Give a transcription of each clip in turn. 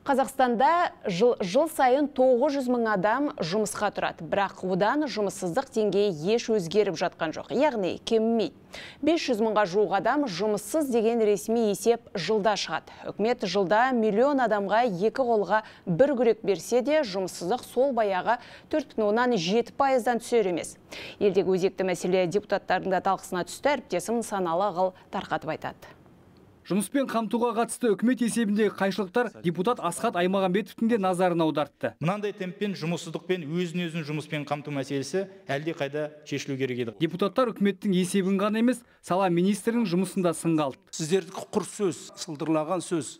Қазақстанда жыл сайын 900 мың адам жұмысқа тұрады, бірақ одан жұмыссыздық деңгейі еш өзгеріп жатқан жоқ, яғни кемімейді. 500 мыңға жуық адам жұмыссыз деген ресми есеп жылда шығады. Үкімет жылда миллион адамға екі қолға бір күрек берсе де, жұмыссыздық сол баяғы 4,7%-дан түсер емес. Елдегі өзекті мәселе депутаттардың да талқысына түсті, әріптесім Нысаналы Ағыл тарқатып айтады. Жұмыспен қамтуға қатысты үкімет есебіндегі қайшылықтар депутат Асхат Аймағамбетовтің де назарын аудартты. Мынандай темппен жұмыссыздықпен өзін жұмыспен қамту мәселесі әлде қайда шешілу керек еді. Депутаттар үкіметтің есебін ғана емес, сала министрінің жұмысында сынға алды. Сіздердікі құр сөз, сылдырлаған сөз.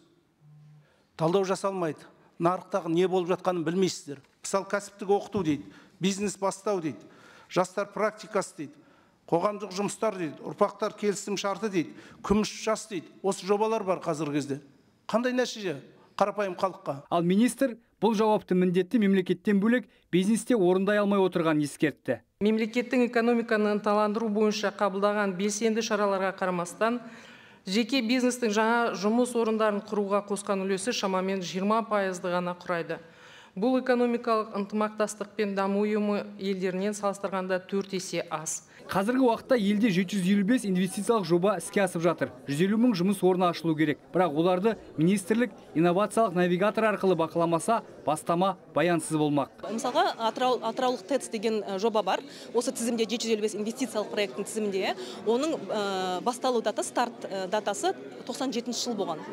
Талдау жасалмайды. Нарықтағы не болып жатқанын білмейсіздер. Мысалы, кәсіптік оқыту дейді, бизнес бастау дейді, жастар практикасы дейді. Қоғамдық жұмыстар дейді, ұрпақтар келісім шарты дейді, күміс жас дейді. Осы жобалар бар қазіргі кезде. Қандай нәтиже қарапайым халыққа? Ал министр бұл жауапты міндетті мемлекеттен бөлек бизнесте орындай алмай отырған ескертті. Мемлекеттің экономиканы ынталандыру бойынша қабылдаған белсенді шараларға қарамастан, жеке бизнестің жаңа жұмыс орындарын құруға қосқан үлесі шамамен 20% ғана құрайды. Бұл экономикалық ынтымақтастық пен даму ұйымы елдерінен салыстырғанда 4 есе аз. Қазіргі уақытта елде 755 инвестициялық жоба іске асып жатыр. 150 мың жұмыс орны ашылу керек. Бірақ оларды министрлік инновациялық навигатор арқылы бақыламаса, бастама баянсыз болмақ. Мысалға, Атыраулық ТЭЦ деген жоба бар. Осы тізімде 755 инвестициялық проекттің тізімінде. Оның басталу датасы, старт датасы 97 жыл болған.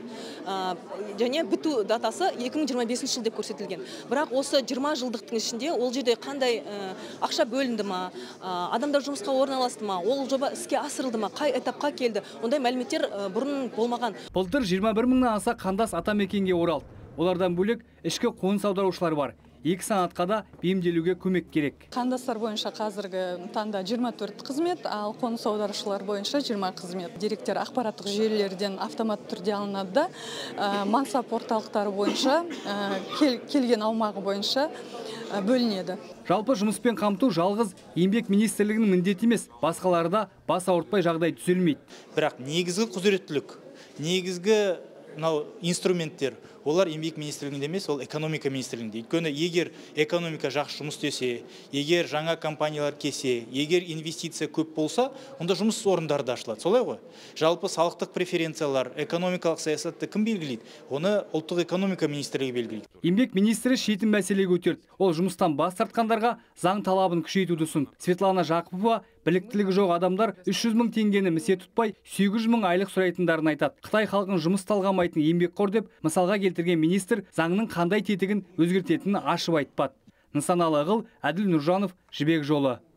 Және біту датасы 2025 жыл деп көрсетілген. Бірақ осы 20 жылдықтың ішінде ол жерде қандай ақша бөлінді ма, адамдар жұмысқа орналасты ма, ол жоба іске асырылды ма, қай этапқа келді, ондай мәліметтер бұрын болмаған. Былтыр 21 мыңнан аса қандас атамекенге оралды. Олардан бөлек ішкі қоныс аударушылар бар. Екі санатқа да бейімделуге көмек керек. Қандастар бойынша қазіргі таңда 24 қызмет, ал қоныс аударушылар бойынша 20 қызмет. Деректер ақпараттық жүйелерден автомат түрде алынады. Мансап орталықтары бойынша, келген аумағы бойынша бөлінеді. Жалпы жұмыспен қамту жалғыз еңбек министрлігінің міндеті емес, басқалары да бас ауыртпай жағдай түзелмейді. Бірақ негізгі құзыреттілік, негізгі инструменттер олар еңбек министрлігінде емес, ол экономика министрлігінде. Өйткені егер экономика жақсы жұмыс істесе, егер жаңа компаниялар келсе, егер инвестиция көп болса, онда жұмыс орындары да ашылады. Солай ғой? Жалпы салықтық преференциялар, экономикалық саясатты кім белгілейді? Оны ұлттық экономика министрлігі белгілейді. Еңбек министрі шетін мәселе көтерді. Ол жұмыстан бас тартқандарға заң талабын күшейтуді ұсынды. Светлана Жақыпова біліктілігі жоқ адамдар 300 мың теңгені місе тұтпай 800 мың айлық сұрайтындарын айтады. Қытай халқын жұмыс талғамайтын еңбекқор деп мысалға келтірген министр заңның қандай тетігін өзгертетінін ашып айтпады. Нысаналы Ағыл, Әділ Нұржанов, Жібек жолы.